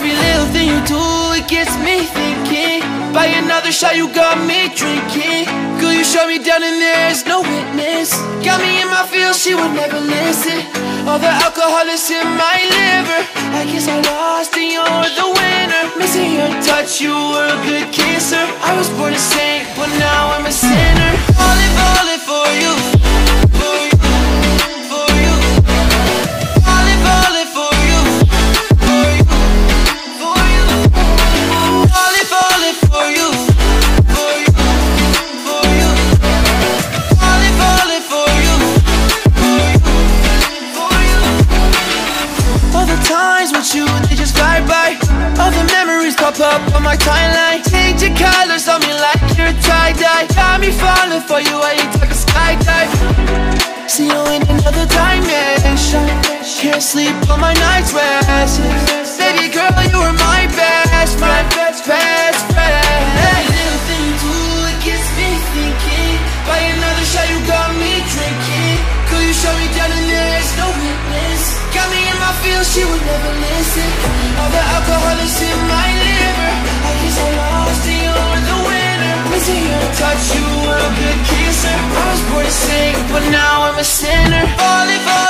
Every little thing you do, it gets me thinking. By another shot, you got me drinking. Girl, you shut me down and there's no witness. Got me in my feels, she would never listen. All the alcohol is in my liver. I guess I lost and you're the winner. Missing your touch, you were a good kisser. I was born a saint, but now I'm a sinner. Falling for you. For you, for you. Falling for you. For you, for you. Falling for you. For you, for you. Falling for you. For you, for you. All the times with you, they just fly by. All the memories pop up on my timeline. Change your colors on me like you're tie-dye. Got me falling for you, I ain't talking skydive. See you in another dimension. Can't sleep on my night's rest. Baby girl, you were my best friend. Best friend. Every little thing you do, it gets me thinking. By another shot, you got me drinking. Girl, you shut me down and there's no witness. Got me in my feels, she would never listen. All the alcohol is in my liver. I guess I lost and you're the winner. Missing your touch, you were a good kisser. I was born a saint, but now I'm a sinner. Falling for